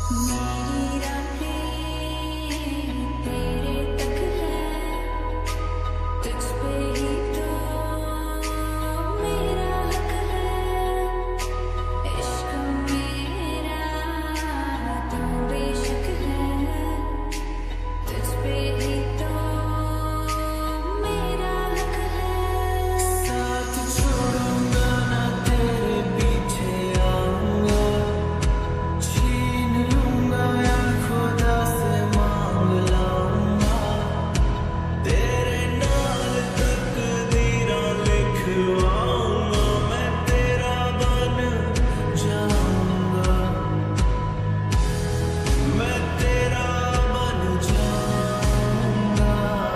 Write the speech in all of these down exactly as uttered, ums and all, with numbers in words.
मेरी राहें तेरे तक है, तुझ पे ही तो मेरा हक है। इश्क मेरा तो बेशक है, तुझ पे ही तो मेरा हक है। साथ छोड़ूंगा ना तेरे पीछे आऊंगा, छीन लूंगा या खुदा से मांग लाऊंगा, तेरे नाल तकदीरां लिखवाऊंगा, मैं तेरा बन जाऊंगा, मैं तेरा बन जाऊंगा।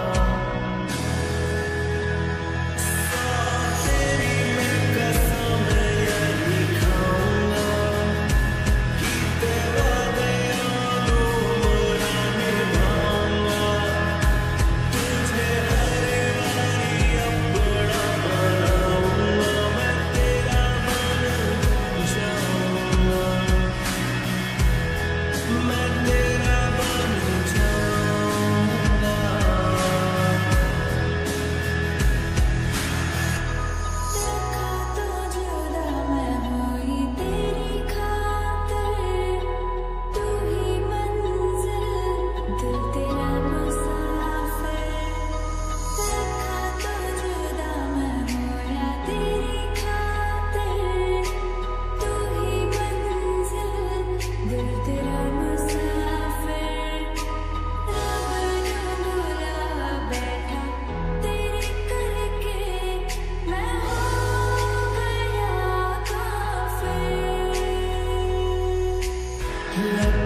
तेरी मैं कसम यही खाऊंगा, कीते वादे उम्र निभाऊंगा, तुझे हर बारी अपना बनाऊंगा, मैं तेरा बन जाऊंगा, मैं तेरा बन जाऊंगा। रखा तो जुदा मैं हुई तेरी खातिर, तू ही मंजिल दिल तेरा मुसाफिर। रखा तो जुदा मैं हुई तेरी खातिर, तू ही मंजिल दिल तेरा मुसाफिर। रब ने बुला बैठा तेरे करके, मैं हो गया काफिर।